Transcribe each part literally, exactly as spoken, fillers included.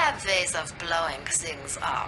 have ways of blowing things up.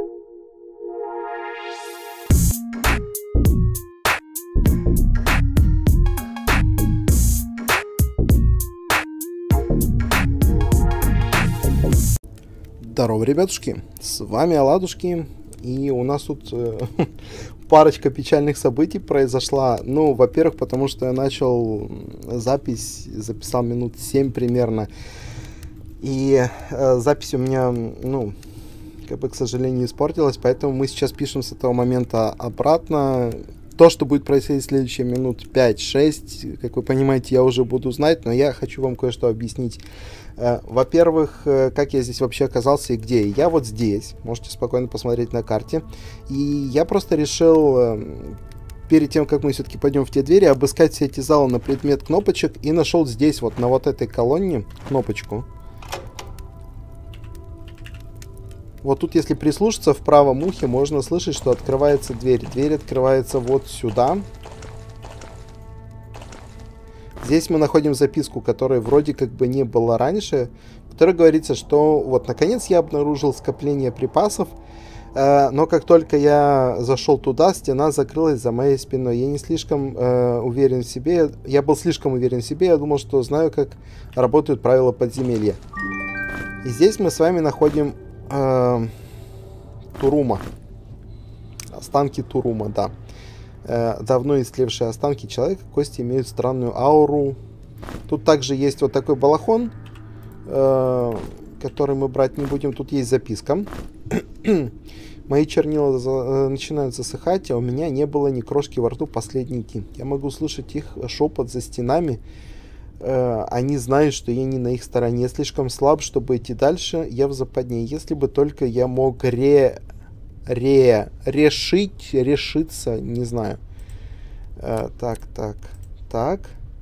Здорово, ребятушки, с вами Оладушки, и у нас тут э, парочка печальных событий произошла. Ну, во-первых, потому что я начал запись, записал минут семь примерно, и э, запись у меня, ну, как бы, к сожалению, испортилась, поэтому мы сейчас пишем с этого момента обратно. То, что будет происходить в следующие минут пять-шесть, как вы понимаете, я уже буду знать, но я хочу вам кое-что объяснить. Во-первых, как я здесь вообще оказался и где. Я вот здесь, можете спокойно посмотреть на карте. И я просто решил, перед тем, как мы все-таки пойдем в те двери, обыскать все эти залы на предмет кнопочек. И нашел здесь, вот на вот этой колонне, кнопочку. Вот тут, если прислушаться, в правом ухе можно слышать, что открывается дверь. Дверь открывается вот сюда. Здесь мы находим записку, которой вроде как бы не было раньше, в которой говорится, что вот наконец я обнаружил скопление припасов, э, но как только я зашел туда, стена закрылась за моей спиной. Я не слишком э, уверен в себе, я был слишком уверен в себе, я думал, что знаю, как работают правила подземелья. И здесь мы с вами находим э, Турума, останки Турума, да. Давно истлевшие останки человека, кости имеют странную ауру. Тут также есть вот такой балахон, э, который мы брать не будем. Тут есть записка. Мои чернила за, э, начинают засыхать, а у меня не было ни крошки во рту последние дни. Я могу слышать их шепот за стенами. Э, они знают, что я не на их стороне. Я слишком слаб, чтобы идти дальше. Я в западне. Если бы только я мог ре... Ре, решить, решиться, не знаю. Э, так, так, так.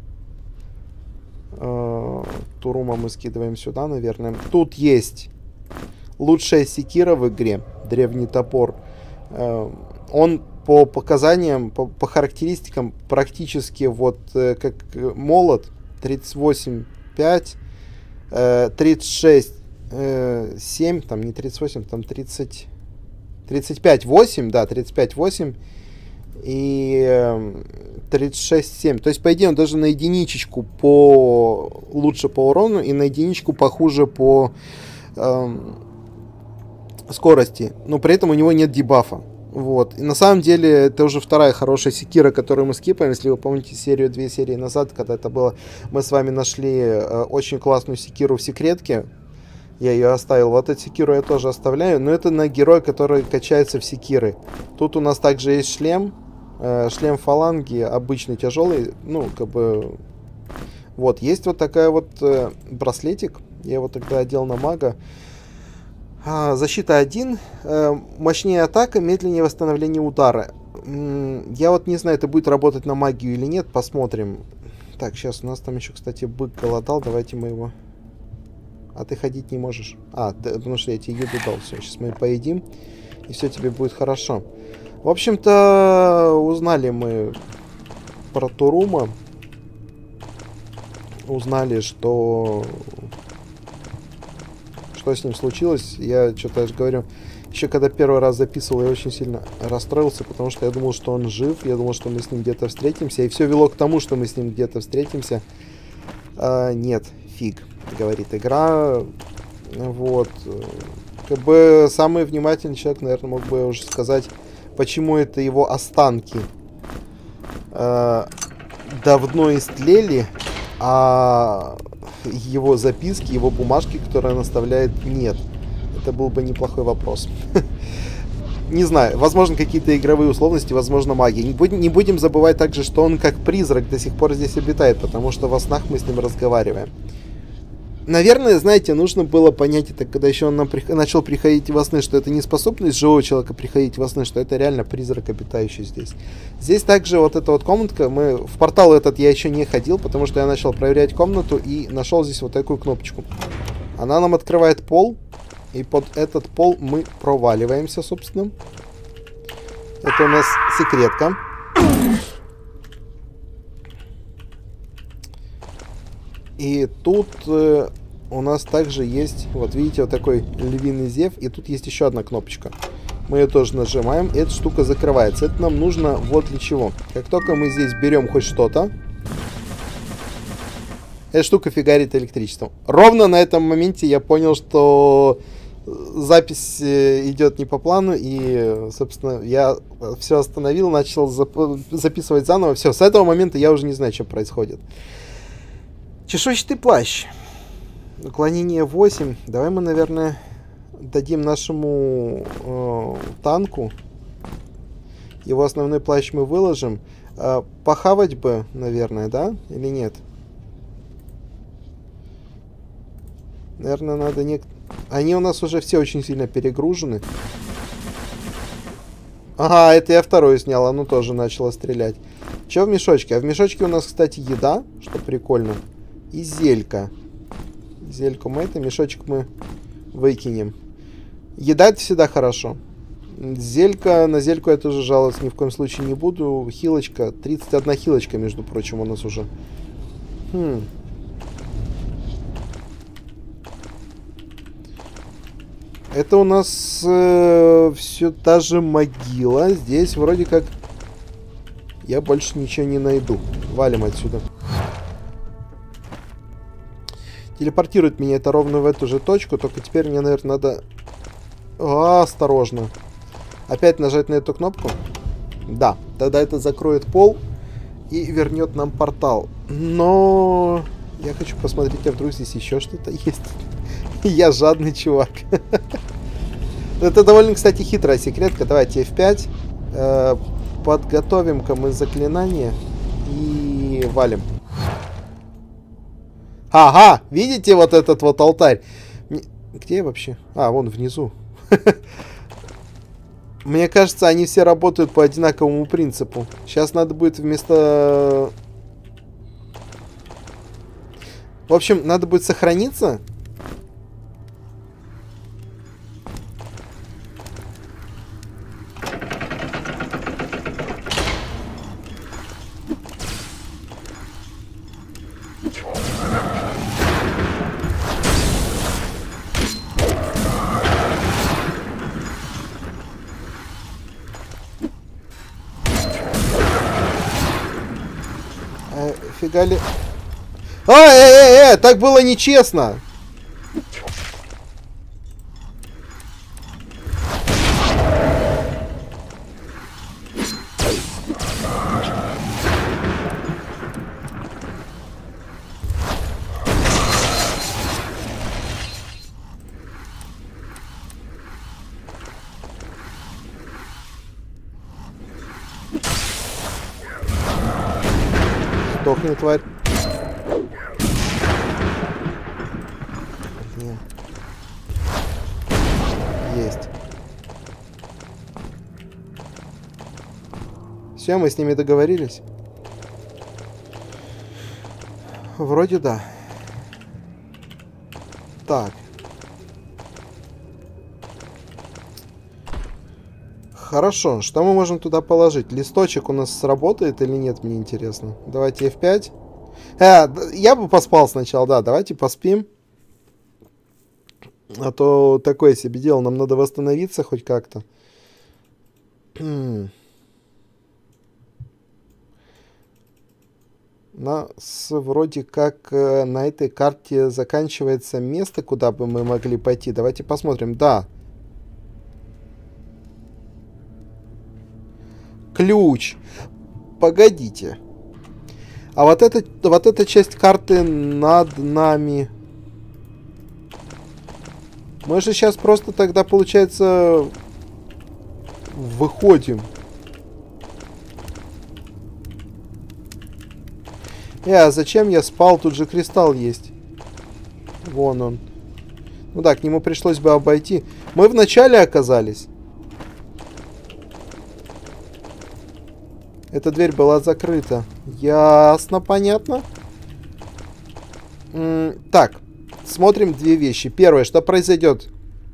Э, Турума мы скидываем сюда, наверное. Тут есть лучшая секира в игре, древний топор. Э, он по показаниям, по, по характеристикам практически вот э, как молот. тридцать восемь пять, э, тридцать шесть семь, там не тридцать восемь, там тридцать... тридцать пять восемь, да, тридцать пять восемь и э, тридцать шесть семь. То есть, по идее, он даже на единичечку по лучше по урону и на единичку похуже по э, скорости. Но при этом у него нет дебафа. Вот. И на самом деле, это уже вторая хорошая секира, которую мы скипаем. Если вы помните серию, две серии назад, когда это было, мы с вами нашли э, очень классную секиру в секретке. Я ее оставил. Вот эту секиру я тоже оставляю. Но это на героя, который качается в секиры. Тут у нас также есть шлем. Э, шлем фаланги. Обычный, тяжелый. Ну, как бы... Вот. Есть вот такая вот э, браслетик. Я его тогда одел на мага. А, защита один. Э, мощнее атака, медленнее восстановление удара. М-м, я вот не знаю, это будет работать на магию или нет. Посмотрим. Так, сейчас у нас там еще, кстати, бык голодал. Давайте мы его... А ты ходить не можешь. А, ты, потому что я тебе еду дал. Все, сейчас мы поедим. И все тебе будет хорошо. В общем-то, узнали мы про Турума. Узнали, что... Что с ним случилось. Я что-то даже говорю... Еще когда первый раз записывал, я очень сильно расстроился, потому что я думал, что он жив. Я думал, что мы с ним где-то встретимся. И все вело к тому, что мы с ним где-то встретимся. А, нет, фиг. Говорит игра. Вот. Как бы самый внимательный человек, наверное, мог бы уже сказать, почему это его останки э, давно истлели, а его записки, его бумажки, которые он оставляет, нет. Это был бы неплохой вопрос. Не знаю, возможно, какие-то игровые условности, возможно, магия. Не будем, не будем забывать также, что он как призрак до сих пор здесь обитает, потому что во снах мы с ним разговариваем. Наверное, знаете, нужно было понять это, когда еще он нам при... начал приходить во сны, что это не способность живого человека приходить во сны, что это реально призрак, обитающий здесь. Здесь также вот эта вот комнатка, мы в портал этот я еще не ходил, потому что я начал проверять комнату и нашел здесь вот такую кнопочку. Она нам открывает пол, и под этот пол мы проваливаемся, собственно. Это у нас секретка. И тут э, у нас также есть, вот видите, вот такой львиный зев, и тут есть еще одна кнопочка. Мы ее тоже нажимаем, и эта штука закрывается. Это нам нужно вот для чего. Как только мы здесь берем хоть что-то, эта штука фигарит электричеством. Ровно на этом моменте я понял, что запись идет не по плану, и, собственно, я все остановил, начал зап- записывать заново. Все, с этого момента я уже не знаю, что происходит. Чешуйчатый плащ. Уклонение восемь. Давай мы, наверное, дадим нашему э, танку. Его основной плащ мы выложим. Э, похавать бы, наверное, да? Или нет? Наверное, надо не... Они у нас уже все очень сильно перегружены. Ага, это я вторую снял, оно тоже начало стрелять. Че в мешочке? А в мешочке у нас, кстати, еда, что прикольно. И зелька. Зельку мы это, мешочек мы выкинем. Еда это всегда хорошо. Зелька, на зельку я тоже жаловаться ни в коем случае не буду. Хилочка, тридцать одна хилочка, между прочим, у нас уже. Хм. Это у нас э, все та же могила. Здесь вроде как я больше ничего не найду. Валим отсюда. Телепортирует меня это ровно в эту же точку. Только теперь мне, наверное, надо... А, осторожно. Опять нажать на эту кнопку. Да, тогда это закроет пол и вернет нам портал. Но я хочу посмотреть, а вдруг здесь еще что-то есть. Я жадный чувак. Это довольно, кстати, хитрая секретка. Давайте эф пять. Э, подготовим-ка мы заклинание. И валим. Ага! Видите вот этот вот алтарь? Где я вообще? А, вон внизу. Мне кажется, они все работают по одинаковому принципу. Сейчас надо будет вместо... В общем, надо будет сохраниться. Фига ли... А, э, э, э, так было нечестно. Сдохни, тварь. Блин. Есть. Все, мы с ними договорились? Вроде да. Так. Хорошо, что мы можем туда положить? Листочек у нас сработает или нет, мне интересно. Давайте эф пять. А, я бы поспал сначала, да, давайте поспим. А то такое себе дело, нам надо восстановиться хоть как-то. Нас вроде как э, на этой карте заканчивается место, куда бы мы могли пойти. Давайте посмотрим. Да. Ключ. Погодите. А вот эта, вот эта часть карты над нами. Мы же сейчас просто тогда, получается, выходим. Э, а зачем я спал? Тут же кристалл есть. Вон он. Ну да, к нему пришлось бы обойти. Мы в начале оказались. Эта дверь была закрыта. Ясно, понятно. М-м, так, смотрим две вещи. Первое, что произойдет?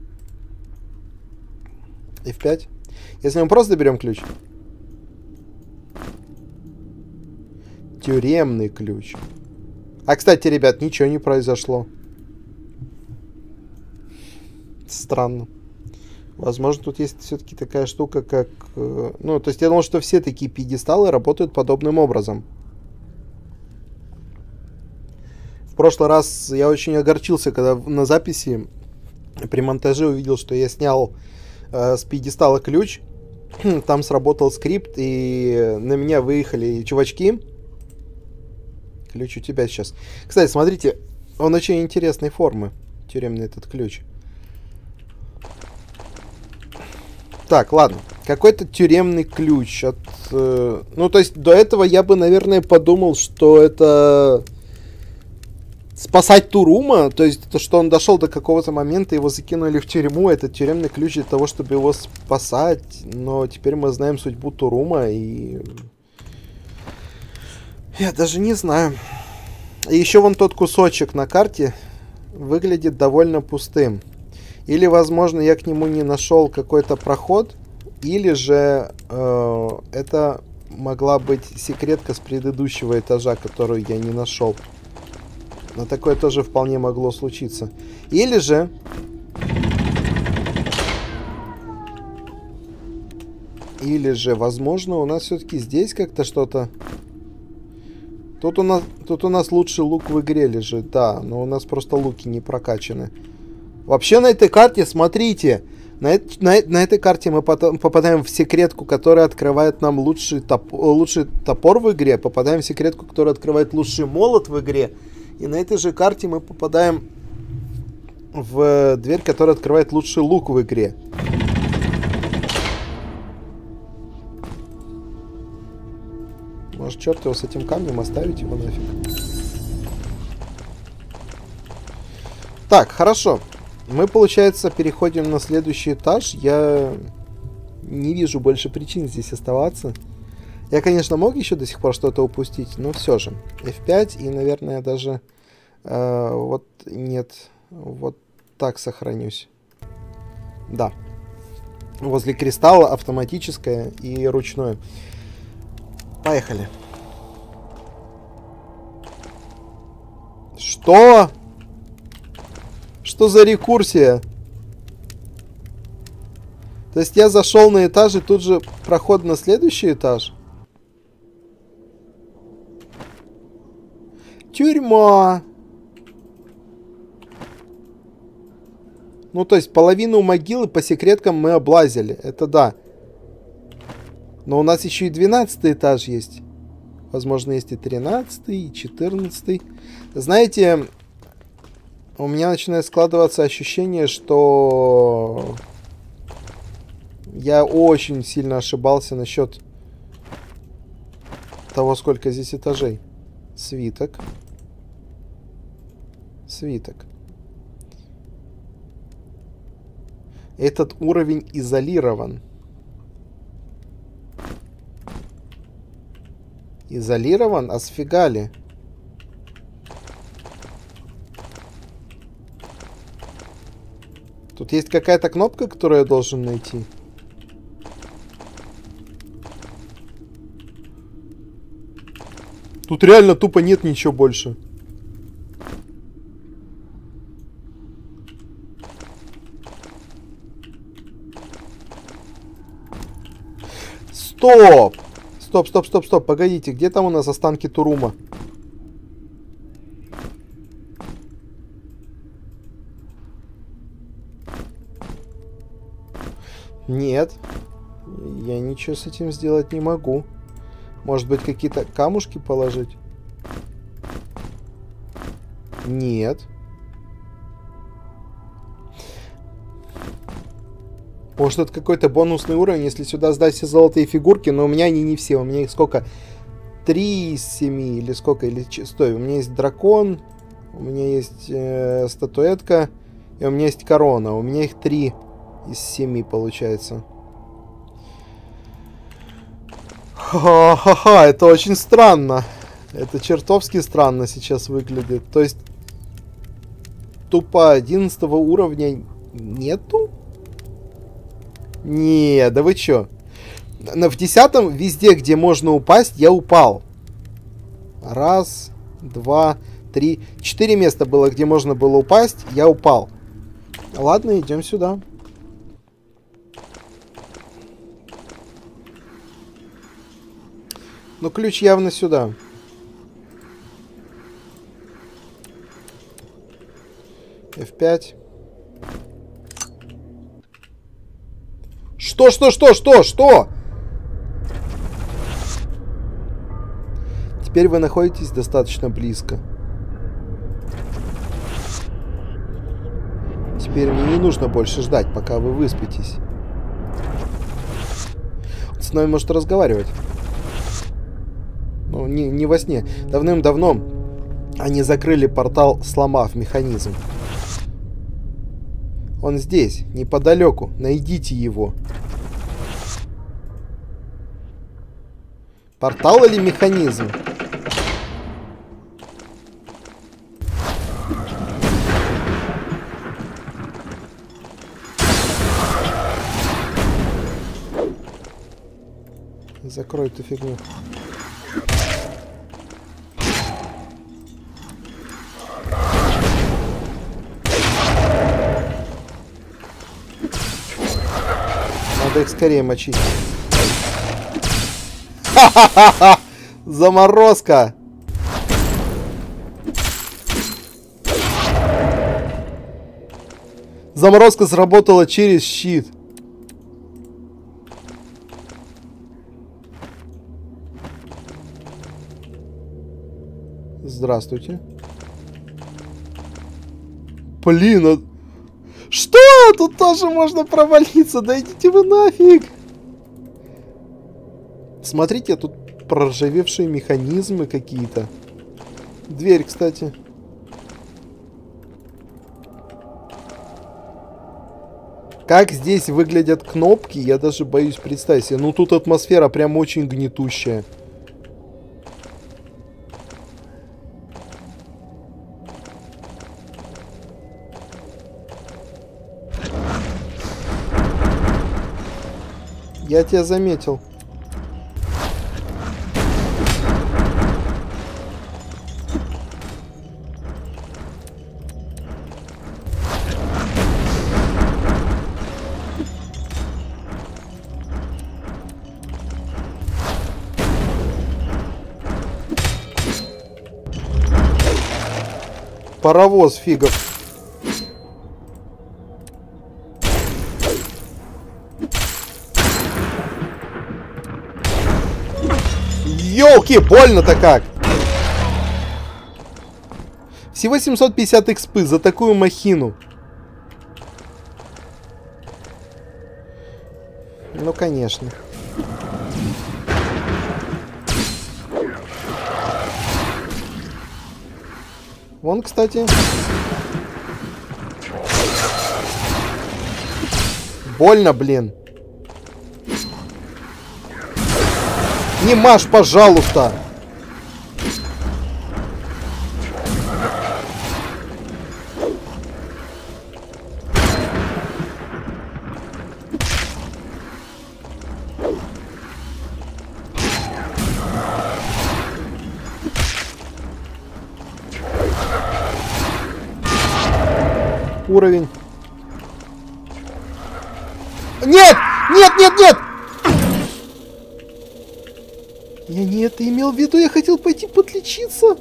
эф пять. Если мы просто берем ключ. Тюремный ключ. А, кстати, ребят, ничего не произошло. Странно. Возможно, тут есть все-таки такая штука, как... Э, ну, то есть я думал, что все такие пьедесталы работают подобным образом. В прошлый раз я очень огорчился, когда на записи при монтаже увидел, что я снял э, с пьедестала ключ. Там сработал скрипт, и на меня выехали чувачки. Ключ у тебя сейчас. Кстати, смотрите, он очень интересной формы. Тюремный этот ключ. Так, ладно. Какой-то тюремный ключ. От, э, ну, то есть, до этого я бы, наверное, подумал, что это... Спасать Турума, то есть, то, что он дошел до какого-то момента, его закинули в тюрьму, это тюремный ключ для того, чтобы его спасать. Но теперь мы знаем судьбу Турума, и... Я даже не знаю. И еще вон тот кусочек на карте выглядит довольно пустым. Или, возможно, я к нему не нашел какой-то проход, или же э, это могла быть секретка с предыдущего этажа, которую я не нашел. Но такое тоже вполне могло случиться. Или же... Или же, возможно, у нас все-таки здесь как-то что-то... Тут у нас, тут у нас лучший лук в игре лежит, да. Но у нас просто луки не прокачаны. Вообще на этой карте, смотрите... На, на, на этой карте мы потом попадаем в секретку, которая открывает нам лучший, топ, лучший топор в игре. Попадаем в секретку, которая открывает лучший молот в игре. И на этой же карте мы попадаем в дверь, которая открывает лучший лук в игре. Может, черт его с этим камнем, оставить его нафиг. Так, хорошо. Мы, получается, переходим на следующий этаж. Я не вижу больше причин здесь оставаться. Я, конечно, мог еще до сих пор что-то упустить, но все же. эф пять и, наверное, даже... Э, вот нет. Вот так сохранюсь. Да. Возле кристалла автоматическое и ручное. Поехали. Что? Что за рекурсия? То есть я зашел на этаж и тут же проход на следующий этаж? Тюрьма. Ну, то есть половину могилы по секреткам мы облазили. Это да. Но у нас еще и двенадцатый этаж есть. Возможно, есть и тринадцатый, и четырнадцатый. Знаете, у меня начинает складываться ощущение, что я очень сильно ошибался насчет того, сколько здесь этажей. Свиток. Свиток. Этот уровень изолирован. Изолирован? А сфига ли? Тут есть какая-то кнопка, которую я должен найти. Тут реально тупо нет ничего больше. Стоп! Стоп, стоп, стоп, стоп. Погодите, где там у нас останки Турума? Нет. Я ничего с этим сделать не могу. Может быть, какие-то камушки положить? Нет. Может, это какой-то бонусный уровень, если сюда сдать все золотые фигурки, но у меня они не все. У меня их сколько? Три из семи или сколько? Или... Стой, у меня есть дракон, у меня есть э, статуэтка, и у меня есть корона. У меня их три из семи получается. Ха-ха-ха, это очень странно. Это чертовски странно сейчас выглядит. То есть, тупо одиннадцатого уровня нету? Не, да вы чё? В десятом везде, где можно упасть, я упал. Раз, два, три. Четыре места было, где можно было упасть, я упал. Ладно, идем сюда. Но ключ явно сюда. эф пять. Что, что, что, что, что? Теперь вы находитесь достаточно близко. Теперь мне не нужно больше ждать, пока вы выспитесь. Он с нами может разговаривать. Ну, не, не во сне. Давным-давно они закрыли портал, сломав механизм. Он здесь, неподалеку. Найдите его. Портал или механизм? Закрой эту фигню. Надо их скорее мочить. Ха-ха-ха! Заморозка! Заморозка сработала через щит. Здравствуйте. Блин, а... Что? Тут тоже можно провалиться. Да идите вы нафиг. Смотрите, тут проржавевшие механизмы какие-то. Дверь, кстати. Как здесь выглядят кнопки, я даже боюсь представить себе. Ну, тут атмосфера прям очень гнетущая. Я тебя заметил. Паровоз фигов. Ёлки, больно-то как! Всего семьсот пятьдесят экспы за такую махину. Ну, конечно. Вон, кстати. Больно, блин. Не мажь, пожалуйста. Уровень. Нет! Нет, нет, нет! Я не это имел в виду, я хотел пойти подлечиться.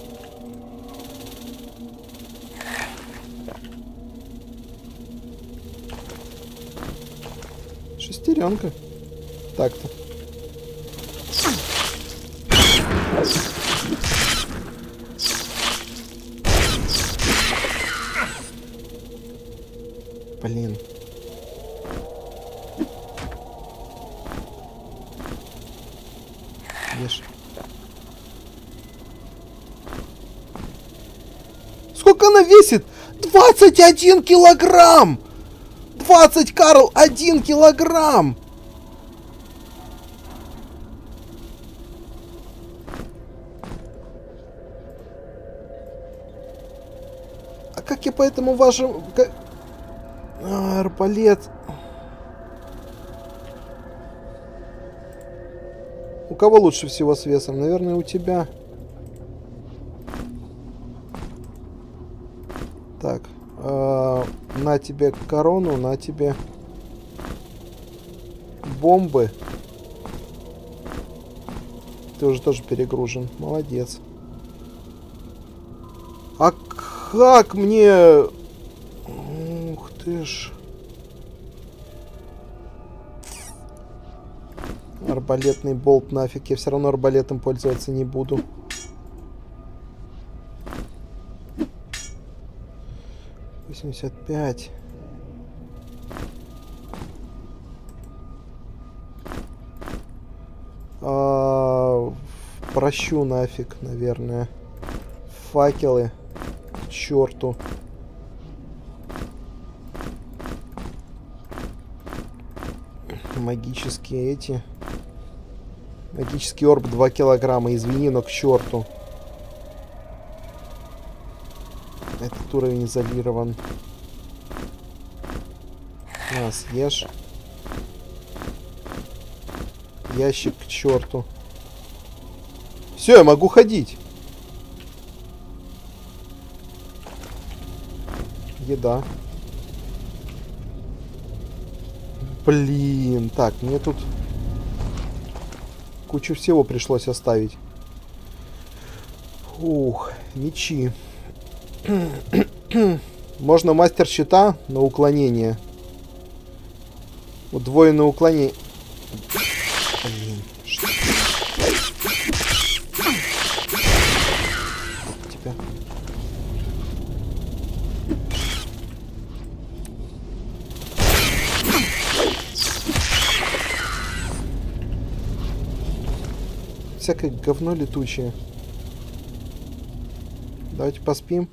Шестеренка. Так-то. Блин. Ешь. Сколько она весит? двадцать один килограмм! двадцать, Карл, один килограмм! А как я по этому вашему... Как... А, арбалет... У кого лучше всего с весом? Наверное, у тебя. Так. Э, на На тебе корону, на тебе бомбы. Ты уже тоже перегружен. Молодец. А как мне... Ух ты ж. Арбалетный болт нафиг. Я все равно арбалетом пользоваться не буду. восемьдесят пять. А, прощу нафиг, наверное. Факелы. К черту. Магические эти. Магический орб два килограмма. Извини, но к черту. Этот уровень изолирован. На, съешь. Ящик к черту. Все, я могу ходить. Еда. Блин, так, мне тут кучу всего пришлось оставить. Ух, мечи. Можно мастер щита на уклонение. Удвоенное уклонение. Блин, что? Тебя. Всякое говно летучее. Давайте поспим.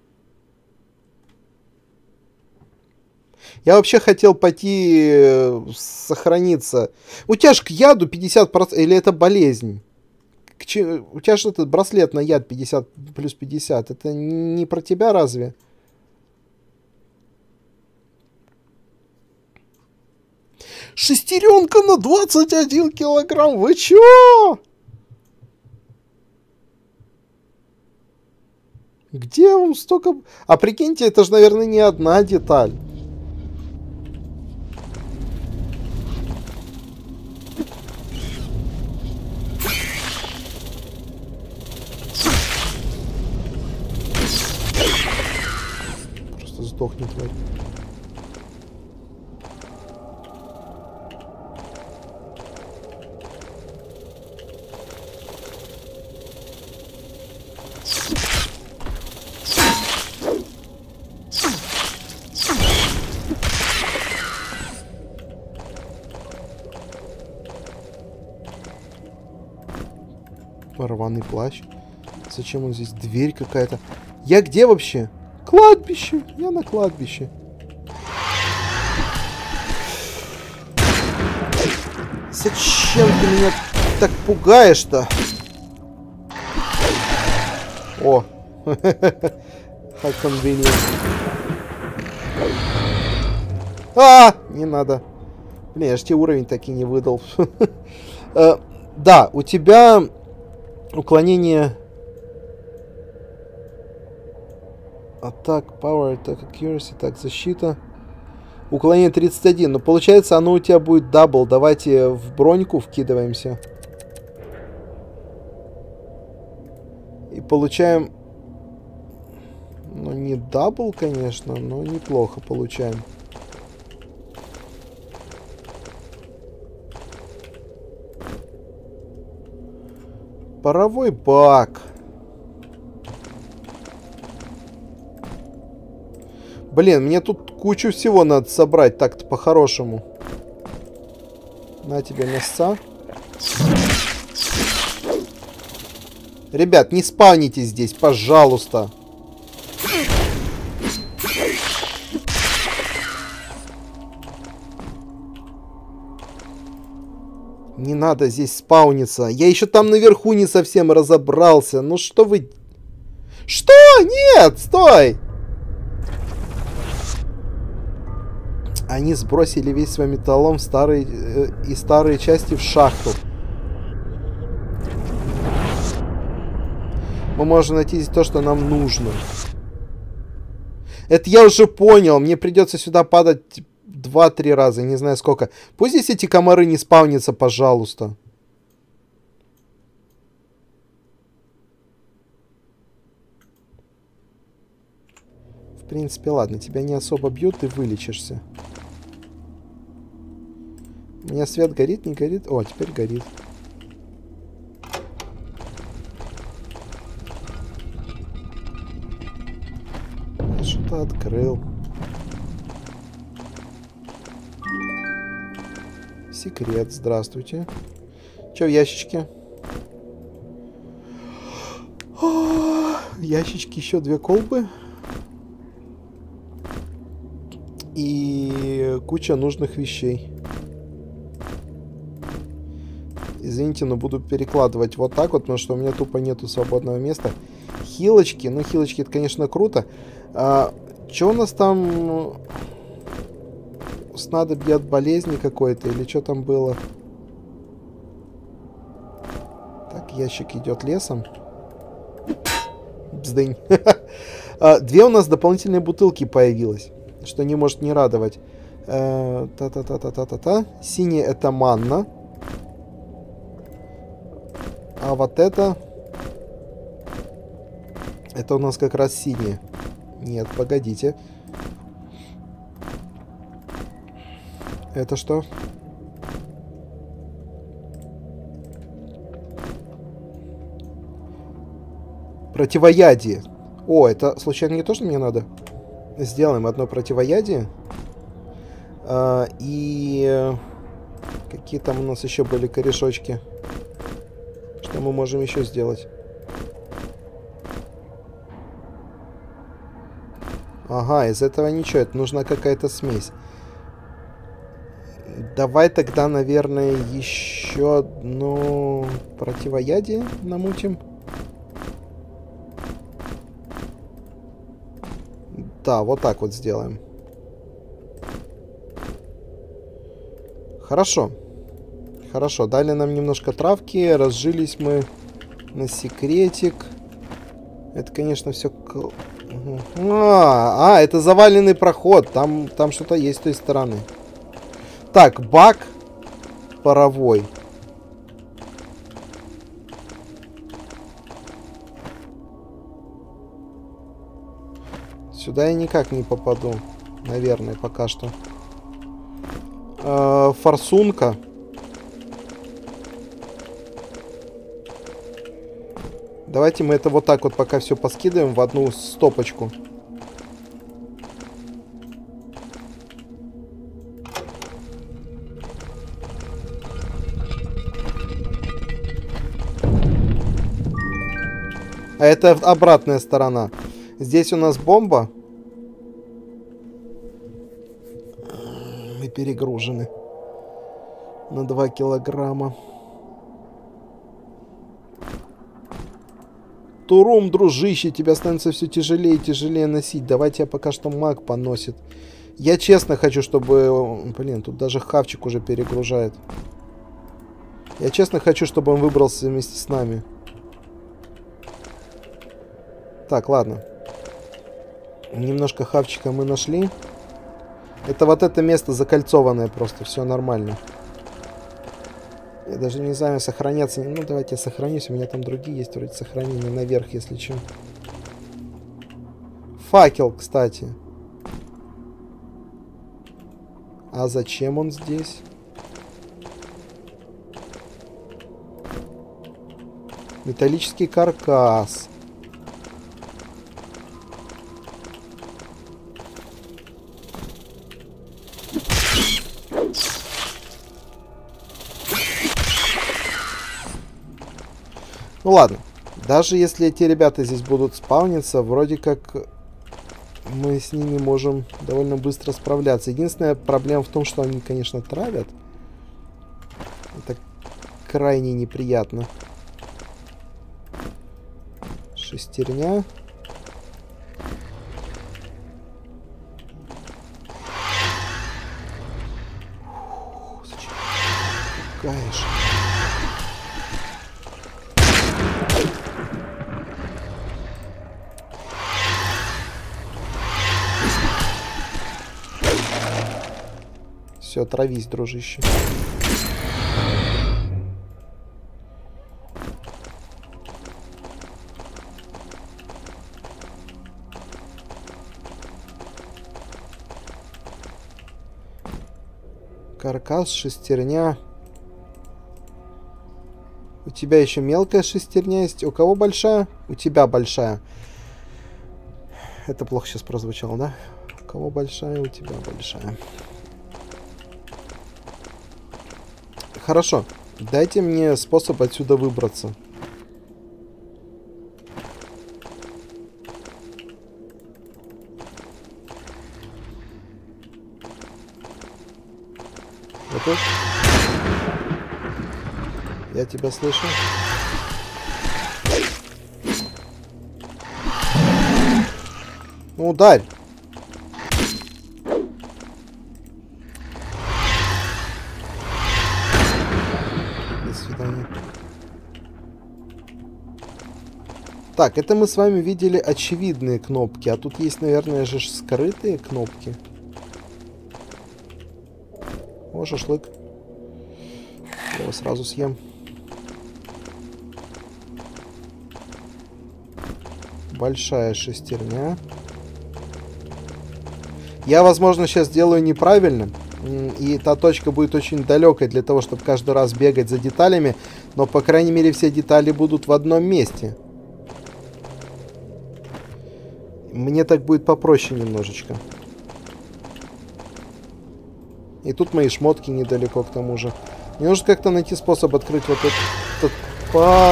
Я вообще хотел пойти сохраниться. У тебя ж к яду пятьдесят процентов. Или это болезнь? К че... У тебя же этот браслет на яд пятьдесят плюс пятьдесят. Это не про тебя разве? Шестеренка на двадцать один килограмм. Вы чё? Где вам столько... А прикиньте, это же, наверное, не одна деталь. Просто сдохни, тварь. Рваный плащ. Зачем он здесь? Дверь какая-то. Я где вообще? Кладбище. Я на кладбище. Зачем ты меня так пугаешь-то? О. Как convenient. А! Не надо. Блин, я ж тебе уровень таки не выдал. Да, у тебя... Уклонение. Атак, power, attack, accuracy, так, защита. Уклонение тридцать один. Но получается, оно у тебя будет дабл. Давайте в броньку вкидываемся. И получаем... Ну, не дабл, конечно, но неплохо получаем. Паровой бак. Блин, мне тут кучу всего надо собрать так-то по-хорошему. На тебе мясца. Ребят, не спавните здесь, пожалуйста. Не надо здесь спауниться. Я еще там наверху не совсем разобрался. Ну что вы... Что? Нет, стой! Они сбросили весь свой металлом в старые, э, и старые части в шахту. Мы можем найти здесь то, что нам нужно. Это я уже понял. Мне придется сюда падать два-три раза. Не знаю сколько. Пусть здесь эти комары не спавнятся, пожалуйста. В принципе, ладно. Тебя не особо бьют, ты вылечишься. У меня свет горит, не горит? О, теперь горит. Я что-то открыл. Секрет, здравствуйте. Че в ящичке? О, в ящичке еще две колбы. И куча нужных вещей. Извините, но буду перекладывать вот так вот, потому что у меня тупо нету свободного места. Хилочки. Ну, хилочки, это, конечно, круто. А, что у нас там? Снадобье от болезни какой-то? Или что там было? Так, ящик идет лесом. Бздынь. Две у нас дополнительные бутылки появилось, что не может не радовать. Та-та-та-та-та-та-та. Синяя — это манна. А вот это... Это у нас как раз синее. Нет, погодите. Это что? Противоядие. О, это случайно не то, что мне надо? Сделаем одно противоядие. А, и... Какие там у нас еще были корешочки? Что мы можем еще сделать? Ага, из этого ничего. Это нужна какая-то смесь. Давай тогда, наверное, еще одно противоядие намутим. Да, вот так вот сделаем. Хорошо. Хорошо, дали нам немножко травки. Разжились мы на секретик. Это, конечно, все... А, а, это заваленный проход. Там, там что-то есть с той стороны. Так, бак паровой. Сюда я никак не попаду. Наверное, пока что. Э-э, форсунка. Давайте мы это вот так вот пока все поскидываем в одну стопочку. А это обратная сторона. Здесь у нас бомба. Мы перегружены. На два килограмма. Турум, дружище, тебя становится все тяжелее и тяжелее носить. Давай тебя пока что маг поносит. Я честно хочу, чтобы... Блин, тут даже хавчик уже перегружает. Я честно хочу, чтобы он выбрался вместе с нами. Так, ладно. Немножко хавчика мы нашли. Это вот это место закольцованное просто. Все нормально. Я даже не знаю, сохраняться... Ну, давайте я сохранюсь. У меня там другие есть вроде сохранения наверх, если что. Факел, кстати. А зачем он здесь? Металлический каркас. Ну ладно, даже если эти ребята здесь будут спавниться, вроде как мы с ними можем довольно быстро справляться. Единственная проблема в том, что они, конечно, травят. Это крайне неприятно. Шестерня. Фу, зачем ты пугаешь? Все, травись, дружище. Каркас, шестерня. У тебя еще мелкая шестерня есть. У кого большая? У тебя большая. Это плохо сейчас прозвучало, да? У кого большая? У тебя большая. Хорошо. Дайте мне способ отсюда выбраться. Вот тут. Я тебя слышу. Ну, ударь. До свидания. Так, это мы с вами видели очевидные кнопки. А тут есть, наверное, же скрытые кнопки. О, шашлык. Я его сразу съем. Большая шестерня. Я, возможно, сейчас делаю неправильно. И та точка будет очень далекой для того, чтобы каждый раз бегать за деталями. Но, по крайней мере, все детали будут в одном месте. Мне так будет попроще немножечко. И тут мои шмотки недалеко к тому же. Мне нужно как-то найти способ открыть вот этот... этот па...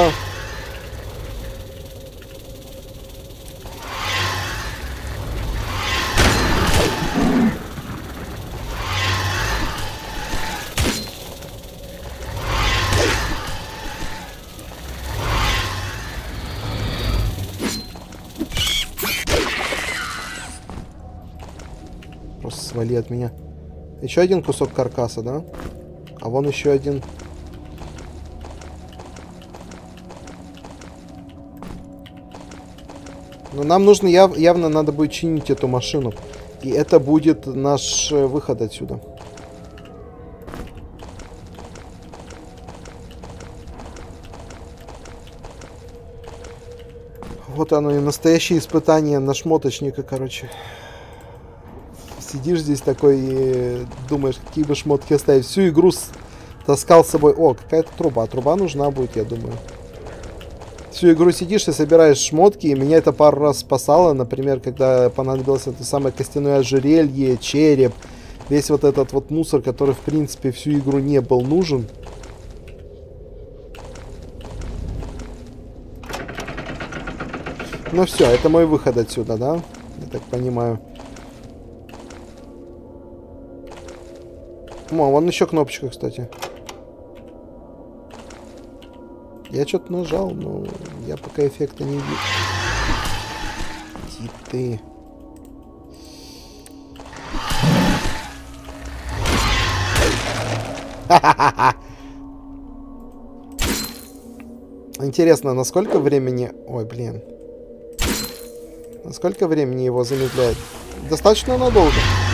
Просто свали от меня. Еще один кусок каркаса, да? А вон еще один. Но нам нужно, яв явно надо будет чинить эту машину. И это будет наш выход отсюда. Вот оно и настоящее испытание на шмоточника, короче. Сидишь здесь такой и думаешь, какие бы шмотки оставить. Всю игру таскал с собой. О, какая-то труба. Труба нужна будет, я думаю. Всю игру сидишь и собираешь шмотки. И меня это пару раз спасало. Например, когда понадобилось это самое костяное ожерелье, череп. Весь вот этот вот мусор, который, в принципе, всю игру не был нужен. Ну все, это мой выход отсюда, да? Я так понимаю. О, вон еще кнопочка, кстати. Я что-то нажал, но я пока эффекта не вижу. Иди ты. Интересно, на сколько времени... Ой, блин. На сколько времени его замедляет? Достаточно надолго.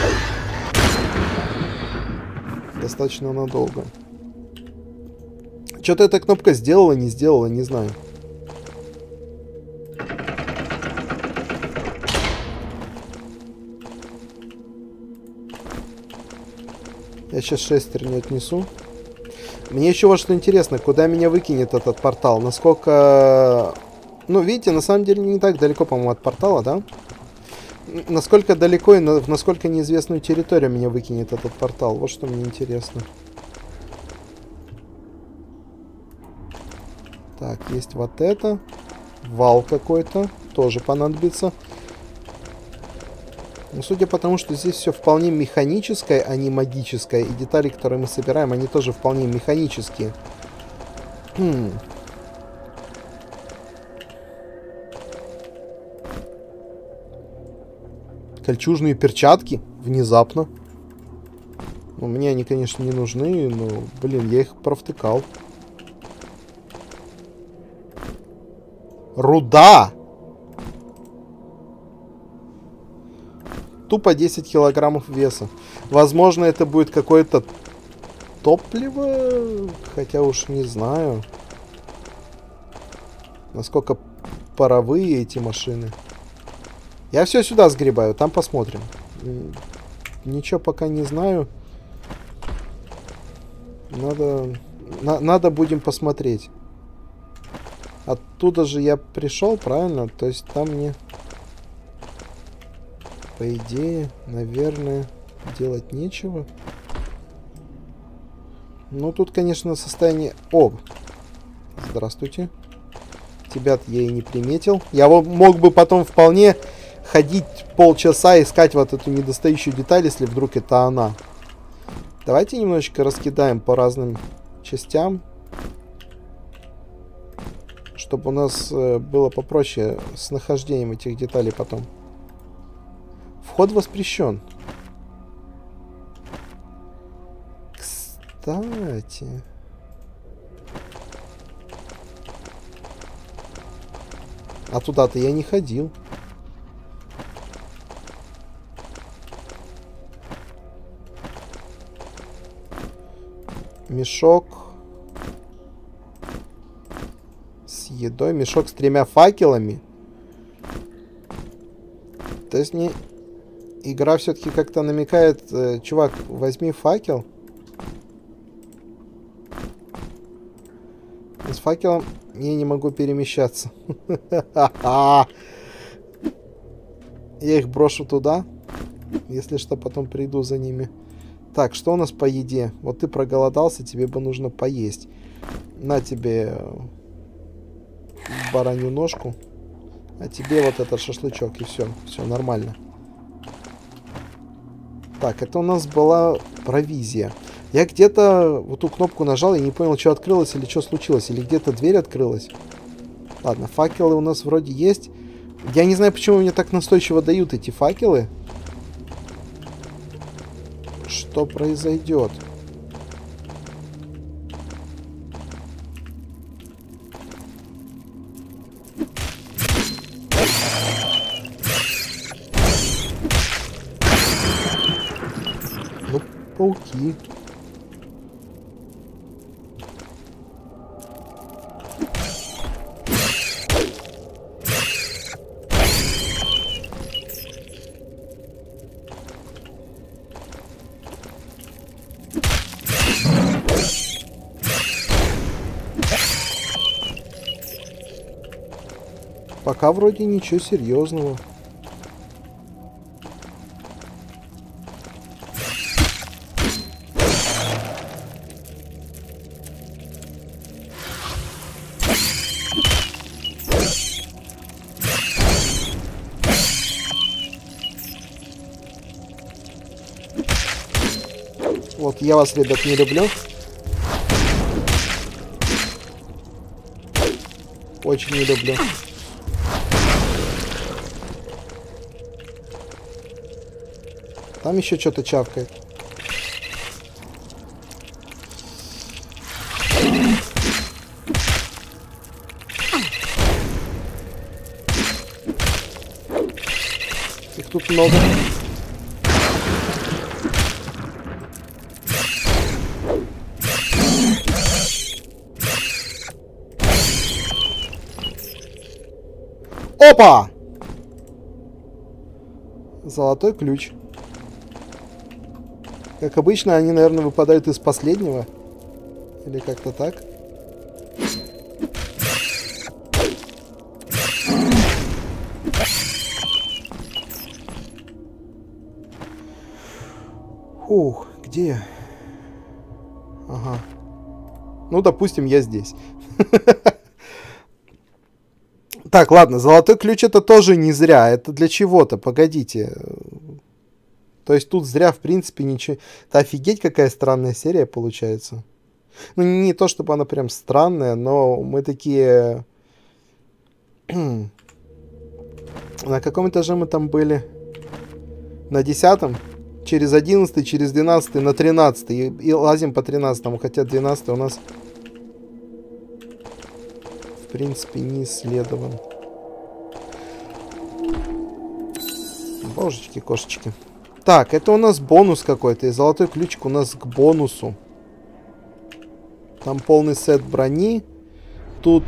Достаточно надолго. Что-то эта кнопка сделала, не сделала, не знаю. Я сейчас шестерню отнесу. Мне еще вот что интересно, куда меня выкинет этот портал? Насколько... Ну, видите, на самом деле не так далеко, по-моему, от портала, да? Насколько далеко и на, в насколько неизвестную территорию меня выкинет этот портал. Вот что мне интересно. Так, есть вот это. Вал какой-то. Тоже понадобится. Но судя по тому, что здесь все вполне механическое, а не магическое. И детали, которые мы собираем, они тоже вполне механические. Хм... Кольчужные перчатки. Внезапно. Ну, мне они, конечно, не нужны, но, блин, я их провтыкал. Руда! Тупо десять килограммов веса. Возможно, это будет какое-то топливо. Хотя уж не знаю. Насколько паровые эти машины. Я все сюда сгребаю, там посмотрим. Ничего пока не знаю. Надо... На, надо будем посмотреть. Оттуда же я пришел, правильно? То есть там мне... По идее, наверное, делать нечего. Ну, тут, конечно, состояние... О! Здравствуйте. Тебя-то я и не приметил. Я мог бы потом вполне ходить полчаса, искать вот эту недостающую деталь, если вдруг это она. Давайте немножечко раскидаем по разным частям. Чтобы у нас э, было попроще с нахождением этих деталей потом. Вход воспрещен. Кстати... А туда-то я не ходил. Мешок с едой. Мешок с тремя факелами. То есть мне игра все-таки как-то намекает, э, чувак, возьми факел. С факелом я не могу перемещаться. Я их брошу туда. Если что, потом приду за ними. Так, что у нас по еде? Вот ты проголодался, тебе бы нужно поесть. На тебе баранью ножку. А тебе вот этот шашлычок. И все. Все нормально. Так, это у нас была провизия. Я где-то вот ту кнопку нажал и не понял, что открылось или что случилось. Или где-то дверь открылась. Ладно, факелы у нас вроде есть. Я не знаю, почему мне так настойчиво дают эти факелы. Что произойдет? Ну, пауки. Пока вроде ничего серьезного. Вот я вас, ребят, не люблю. Очень не люблю. Там еще что-то чавкает. Их тут много. Опа! Золотой ключ. Как обычно, они, наверное, выпадают из последнего. Или как-то так. Ух, где я? Ага. Ну, допустим, я здесь. Так, ладно, золотой ключ это тоже не зря. Это для чего-то, погодите. То есть тут зря, в принципе, ничего... Это офигеть, какая странная серия получается. Ну, не то, чтобы она прям странная, но мы такие... На каком этаже мы там были? На десятом? Через одиннадцатый, через двенадцатый, на тринадцатый. И, и лазим по тринадцатому, хотя двенадцатый у нас... В принципе, не исследован. Божечки, кошечки. Так, это у нас бонус какой-то. И золотой ключик у нас к бонусу. Там полный сет брони. Тут...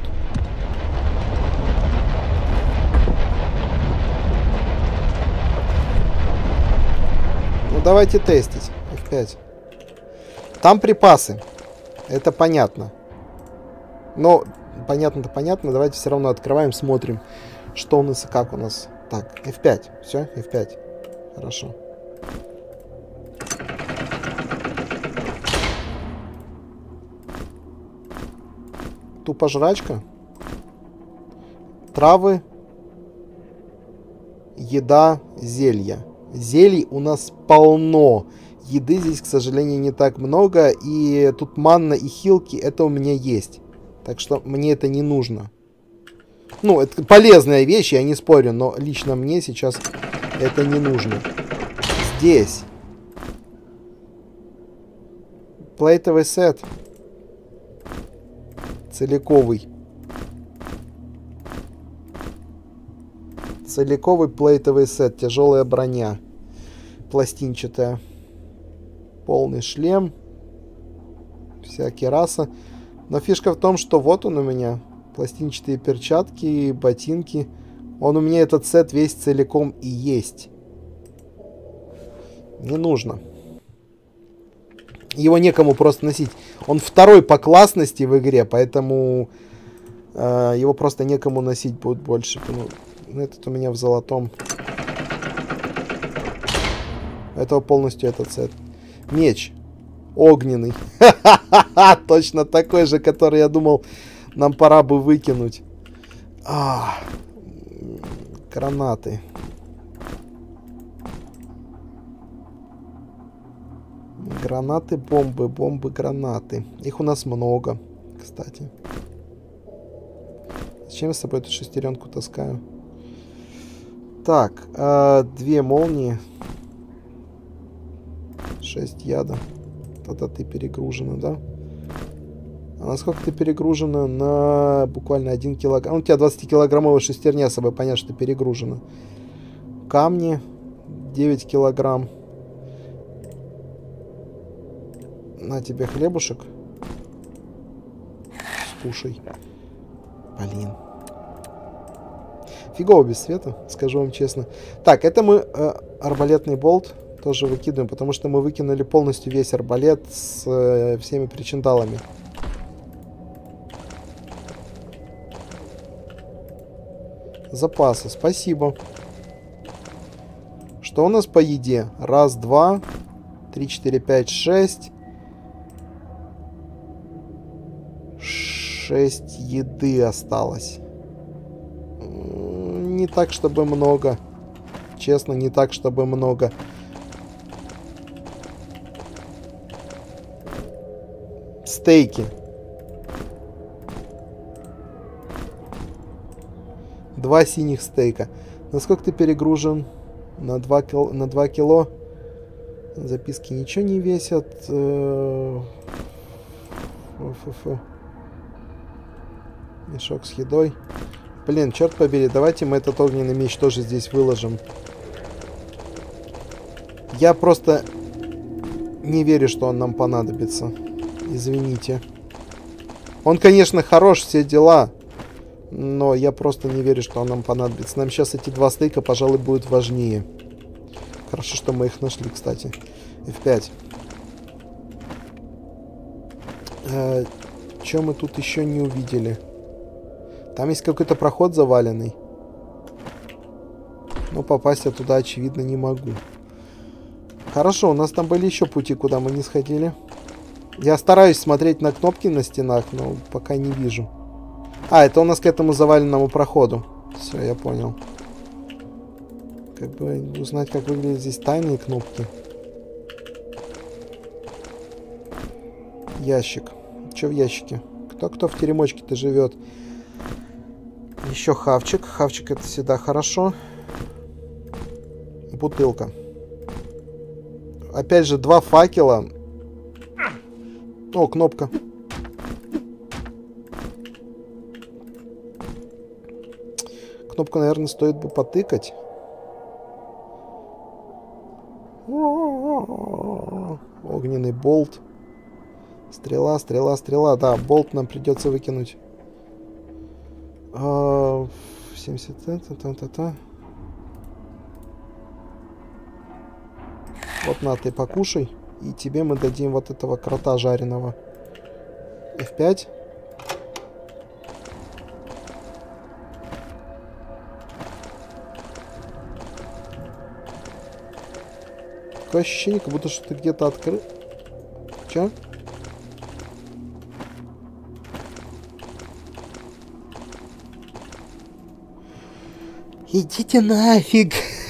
Ну, давайте тестить. эф пять. Там припасы. Это понятно. Но понятно-то понятно. Давайте все равно открываем, смотрим, что у нас и как у нас. Так, эф пять. Все, эф пять. Хорошо. Тупо жрачка. Травы. Еда, зелья. Зелий у нас полно. Еды здесь, к сожалению, не так много. И тут манна и хилки, это у меня есть. Так что мне это не нужно. Ну, это полезная вещь, я не спорю. Но лично мне сейчас это не нужно. Здесь. Плейтовый сет. Целиковый. Целиковый плейтовый сет. Тяжелая броня. Пластинчатая. Полный шлем. Вся кераса. Но фишка в том, что вот он у меня. Пластинчатые перчатки, ботинки. Он у меня этот сет весь целиком и есть. Не нужно. Его некому просто носить. Он второй по классности в игре, поэтому э, его просто некому носить будет больше. Ну, этот у меня в золотом. Этого полностью этот сет. Меч. Огненный. Точно такой же, который я думал, нам пора бы выкинуть. А, гранаты. Гранаты, бомбы, бомбы, гранаты. Их у нас много, кстати. Зачем я с собой эту шестеренку таскаю? Так, э, две молнии. Шесть яда. Тогда ты перегружена, да? А насколько ты перегружена? На буквально один килограмм. Ну, у тебя двадцатикилограммовая шестерня, с собой понятно, что ты перегружена. Камни. девять килограмм. На тебе хлебушек. Скушай. Блин. Фигово без света, скажу вам честно. Так, это мы э, арбалетный болт тоже выкидываем, потому что мы выкинули полностью весь арбалет с э, всеми причиндалами. Запасы, спасибо. Что у нас по еде? Раз, два, три, четыре, пять, шесть. Шесть еды осталось. Не так, чтобы много. Честно, не так, чтобы много. Стейки. Два синих стейка. Насколько ты перегружен? На два кило. На два кило. Записки ничего не весят. Фу-фу-фу. Мешок с едой. Блин, черт побери, давайте мы этот огненный меч тоже здесь выложим. Я просто не верю, что он нам понадобится. Извините. Он, конечно, хорош, все дела. Но я просто не верю, что он нам понадобится. Нам сейчас эти два стейка, пожалуй, будут важнее. Хорошо, что мы их нашли, кстати. эф пять. Э, Что мы тут еще не увидели? Там есть какой-то проход заваленный. Но попасть я туда, очевидно, не могу. Хорошо, у нас там были еще пути, куда мы не сходили. Я стараюсь смотреть на кнопки на стенах, но пока не вижу. А, это у нас к этому заваленному проходу. Все, я понял. Как бы узнать, как выглядят здесь тайные кнопки. Ящик. Что в ящике? Кто-кто в теремочке-то живет? Еще хавчик. Хавчик это всегда хорошо. Бутылка. Опять же, два факела. О, кнопка. Кнопку, наверное, стоит бы потыкать. Огненный болт. Стрела, стрела, стрела. Да, болт нам придется выкинуть. семьдесят. Та-та-та-та. Вот на, ты покушай. И тебе мы дадим вот этого крота жареного. эф пять. Такое ощущение, как будто что ты где-то открыл. Чё? Идите нафиг.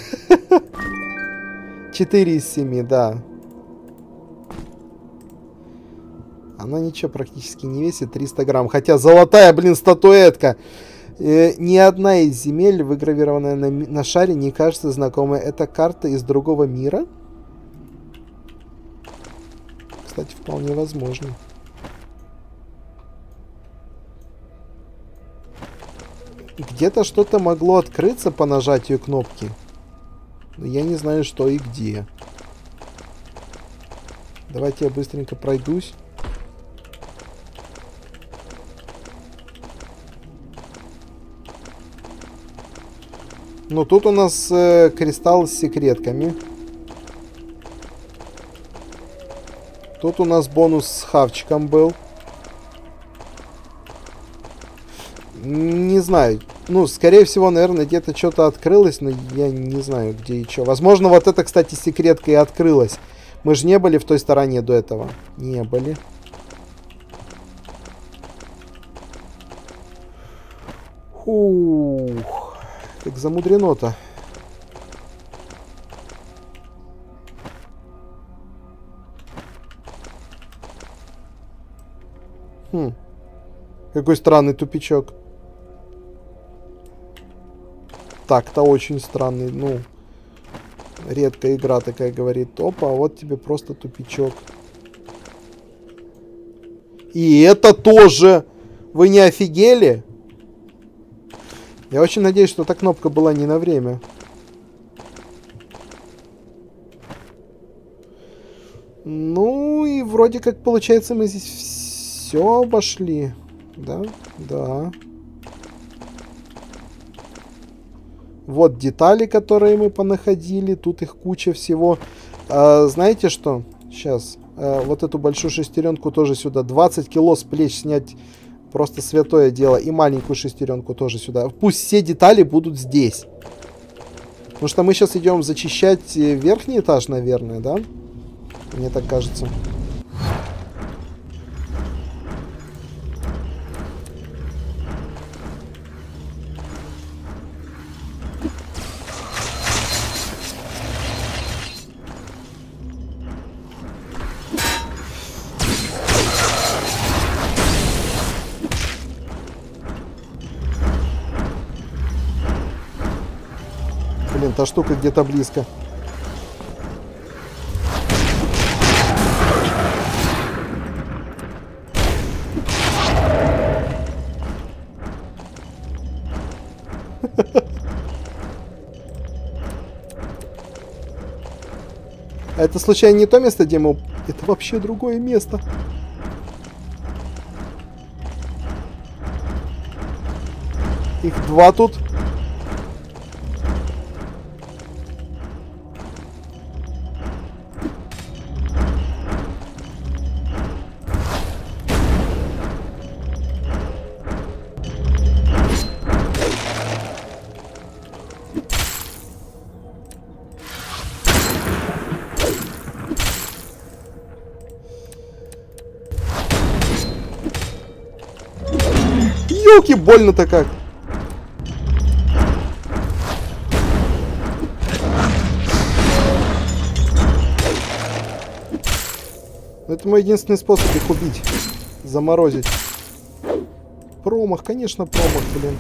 четыре из семи, да. Она ничего практически не весит, триста грамм. Хотя золотая, блин, статуэтка. Э, ни одна из земель, выгравированная на, на шаре, не кажется знакомой. Это карта из другого мира? Кстати, вполне возможно. Где-то что-то могло открыться по нажатию кнопки. Но я не знаю, что и где. Давайте я быстренько пройдусь. Ну, тут у нас э, кристалл с секретками. Тут у нас бонус с хавчиком был. Не знаю. Ну, скорее всего, наверное, где-то что-то открылось, но я не знаю, где и что. Возможно, вот это, кстати, секретка и открылась. Мы же не были в той стороне до этого. Не были. Ух, как замудрено-то. Хм. Какой странный тупичок. Так-то очень странный. Ну, редкая игра такая говорит. Опа, вот тебе просто тупичок. И это тоже. Вы не офигели? Я очень надеюсь, что эта кнопка была не на время. Ну и вроде как получается мы здесь все обошли. Да? Да. Вот детали, которые мы понаходили. Тут их куча всего. А, знаете что? Сейчас. А, вот эту большую шестеренку тоже сюда. двадцать кило с плеч снять. Просто святое дело. И маленькую шестеренку тоже сюда. Пусть все детали будут здесь. Потому что мы сейчас идем зачищать верхний этаж, наверное, да? Мне так кажется. Блин, та штука где-то близко. Это случайно не то место, где мы... Это вообще другое место. Их два тут. Ёлки, больно-то как. Это мой единственный способ их убить. Заморозить. Промах, конечно, промах, блин.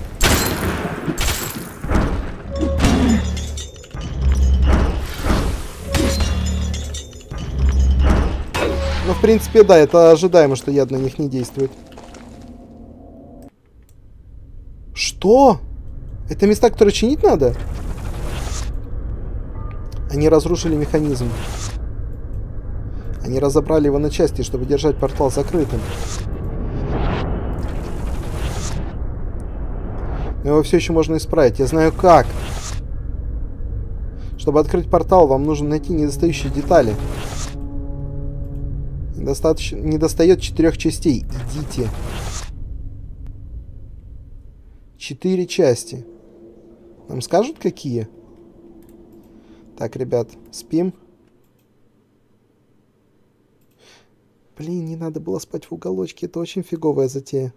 Ну, в принципе, да, это ожидаемо, что яд на них не действует. Что? Это места, которые чинить надо? Они разрушили механизм. Они разобрали его на части, чтобы держать портал закрытым. Но его все еще можно исправить. Я знаю как. Чтобы открыть портал, вам нужно найти недостающие детали. Недостаточно, недостает четырех частей. Идите. Четыре части. Нам скажут, какие? Так, ребят, спим. Блин, не надо было спать в уголочке. Это очень фиговая затея.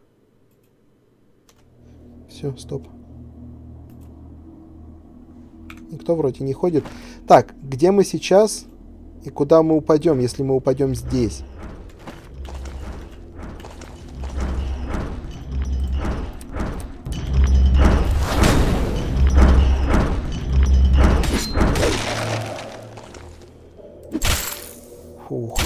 Все, стоп. Никто вроде не ходит. Так, где мы сейчас? И куда мы упадем, если мы упадем здесь? Фух.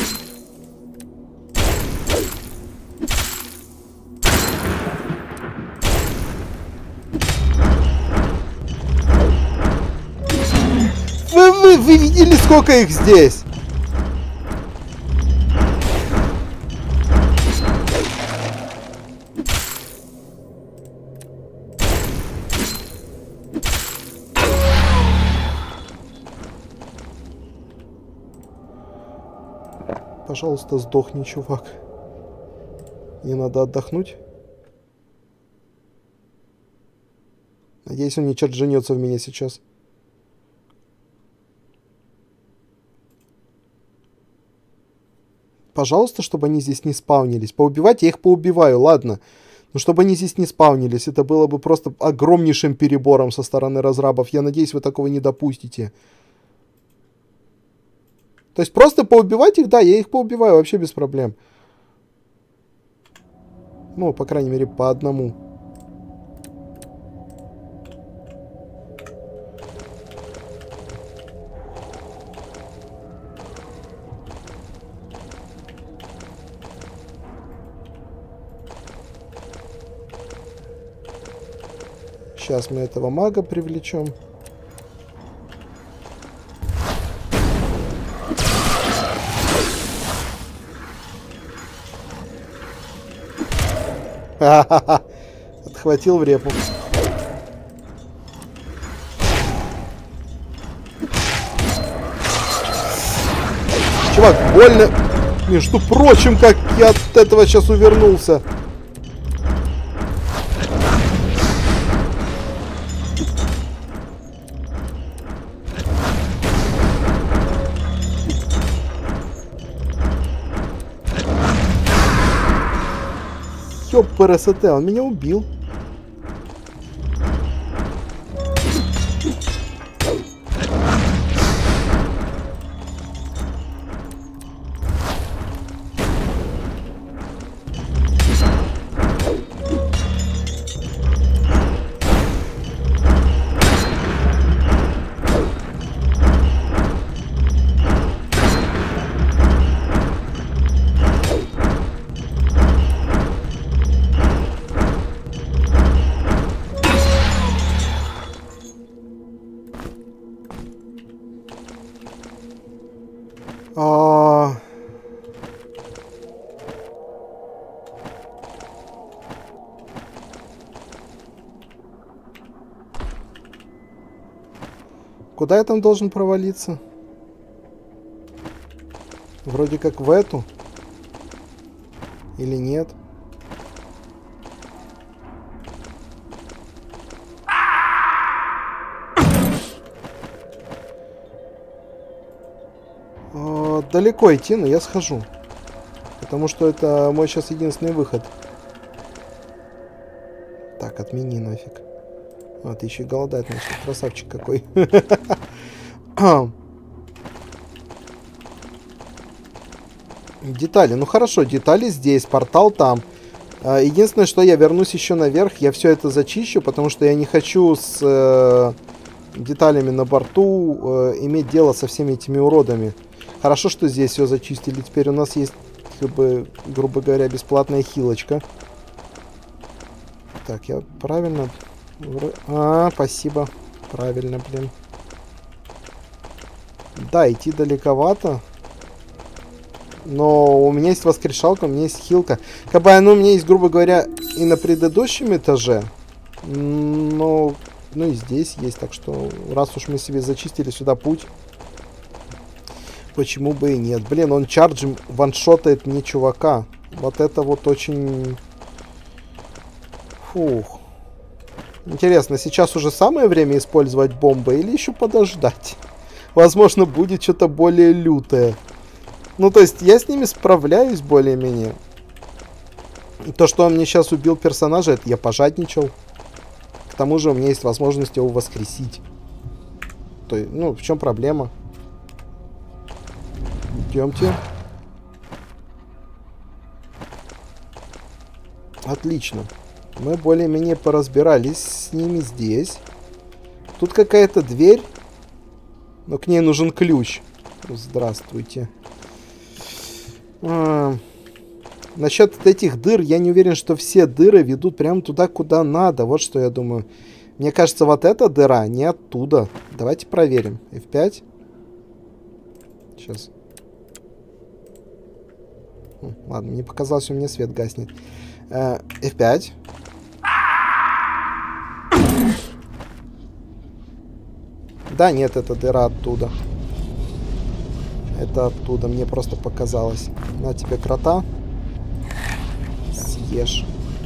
Вы, вы, вы видели, сколько их здесь? Пожалуйста, сдохни, чувак. Мне надо отдохнуть. Надеюсь, он не чарджанется в меня сейчас. Пожалуйста, чтобы они здесь не спаунились. Поубивать я их поубиваю, ладно. Но чтобы они здесь не спаунились, это было бы просто огромнейшим перебором со стороны разрабов. Я надеюсь, вы такого не допустите. То есть просто поубивать их, да, я их поубиваю вообще без проблем. Ну, по крайней мере, по одному. Сейчас мы этого мага привлечем. Ха-ха-ха. Отхватил в репу. Чувак, больно. Между прочим, как я от этого сейчас увернулся. Ёппересете, он меня убил. А... Куда я там должен провалиться? Вроде как в эту. Или нет? Далеко идти, но я схожу. Потому что это мой сейчас единственный выход. Так, отмени нафиг. А, ты еще и голодать начал. Красавчик какой. Детали. Ну хорошо, детали здесь, портал там. Единственное, что я вернусь еще наверх, я все это зачищу, потому что я не хочу с э, деталями на борту э, иметь дело со всеми этими уродами. Хорошо, что здесь все зачистили. Теперь у нас есть, как бы, грубо говоря, бесплатная хилочка. Так, я правильно... А, спасибо. Правильно, блин. Да, идти далековато. Но у меня есть воскрешалка, у меня есть хилка. Как бы оно у меня есть, грубо говоря, и на предыдущем этаже. Но... Ну и здесь есть. Так что, раз уж мы себе зачистили сюда путь, почему бы и нет. Блин, он чарджем ваншотает мне чувака. Вот это вот очень... Фух. Интересно, сейчас уже самое время использовать бомбы или еще подождать? Возможно, будет что-то более лютое. Ну, то есть, я с ними справляюсь более-менее. То, что он мне сейчас убил персонажа, это я пожадничал. К тому же, у меня есть возможность его воскресить. То есть, ну, в чем проблема? Идемте. Отлично. Мы более-менее поразбирались с ними здесь. Тут какая-то дверь. Но к ней нужен ключ. Здравствуйте. А, насчет этих дыр, я не уверен, что все дыры ведут прямо туда, куда надо. Вот что я думаю. Мне кажется, вот эта дыра не оттуда. Давайте проверим. эф пять. Сейчас. Ладно, мне показалось, у меня свет гаснет. эф пять. Да, нет, это дыра оттуда. Это оттуда, мне просто показалось. На тебе крота. Съешь.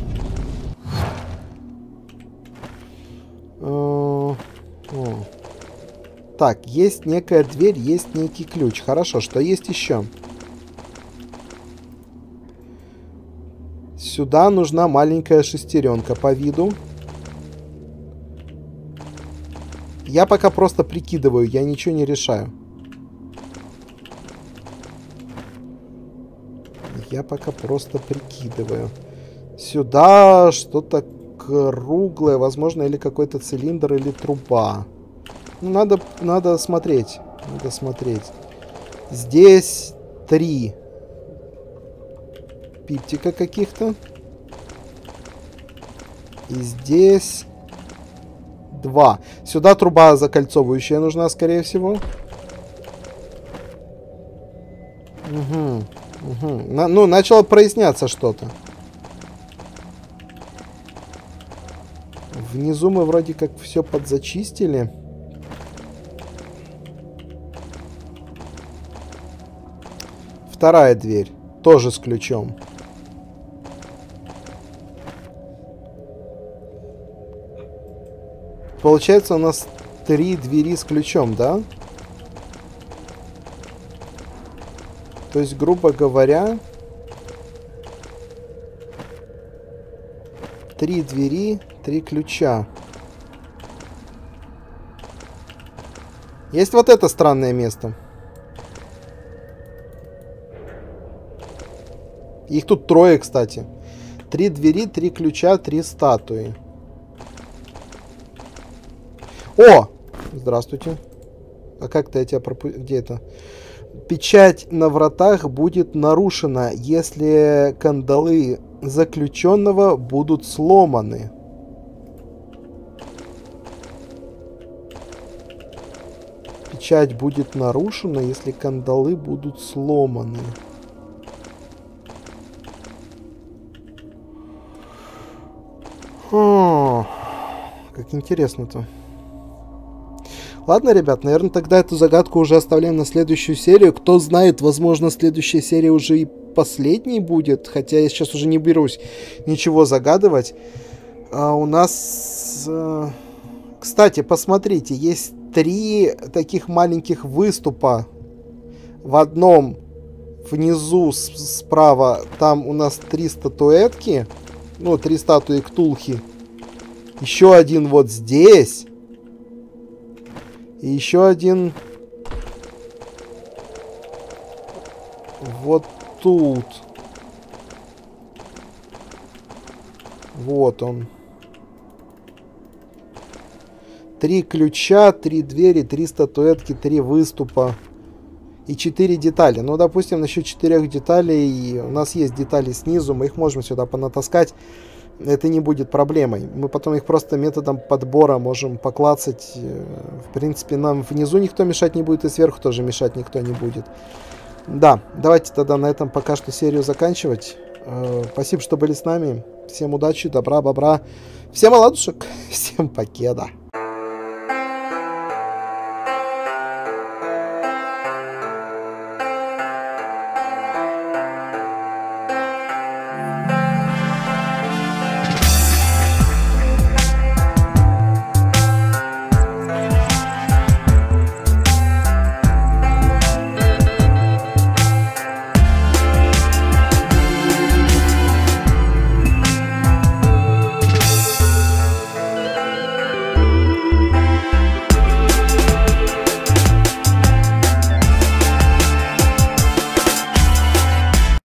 О. Так, есть некая дверь, есть некий ключ. Хорошо, что есть еще? Сюда нужна маленькая шестеренка по виду. Я пока просто прикидываю, я ничего не решаю. Я пока просто прикидываю. Сюда что-то круглое, возможно, или какой-то цилиндр, или труба. Ну, надо, надо смотреть. Надо смотреть. Здесь три пиптика каких-то. И здесь два. Сюда труба закольцовывающая нужна, скорее всего. Угу. Угу. На, ну, начало проясняться что-то. Внизу мы вроде как все подзачистили. Вторая дверь. Тоже с ключом. Получается, у нас три двери с ключом, да? То есть, грубо говоря, три двери, три ключа. Есть вот это странное место. Их тут трое, кстати. Три двери, три ключа, три статуи. О! Здравствуйте. А как-то я тебя пропустил. Где это? Печать на вратах будет нарушена, если кандалы заключенного будут сломаны. Печать будет нарушена, если кандалы будут сломаны. О, как интересно-то. Ладно, ребят, наверное, тогда эту загадку уже оставляем на следующую серию. Кто знает, возможно, следующая серия уже и последней будет. Хотя я сейчас уже не берусь ничего загадывать. А у нас... Э, кстати, посмотрите, есть три таких маленьких выступа. В одном внизу справа там у нас три статуэтки. Ну, три статуи Ктулхи. Еще один вот здесь. И еще один вот тут. Вот он. Три ключа, три двери, три статуэтки, три выступа. И четыре детали. Ну, допустим, насчет четырех деталей. У нас есть детали снизу. Мы их можем сюда понатаскать. это не будет проблемой. Мы потом их просто методом подбора можем поклацать. В принципе, нам внизу никто мешать не будет, и сверху тоже мешать никто не будет. Да, давайте тогда на этом пока что серию заканчивать. Спасибо, что были с нами. Всем удачи, добра, бобра. Всем оладушек, всем покеда.